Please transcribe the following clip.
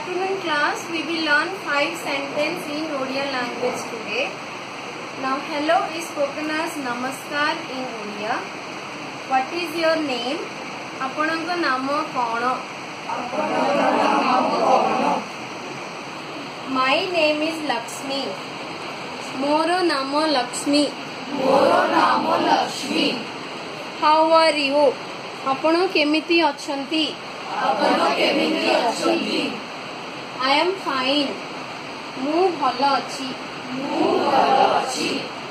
afternoon class. We will learn 5 sentences in Odia language today. Now hello is spoken as namaskar in Odia. What is your name? Apananka namo kono? My name is Lakshmi. Moro namo Lakshmi. How are you? आपण केमिति अछंती? I am fine. मु भल अछि.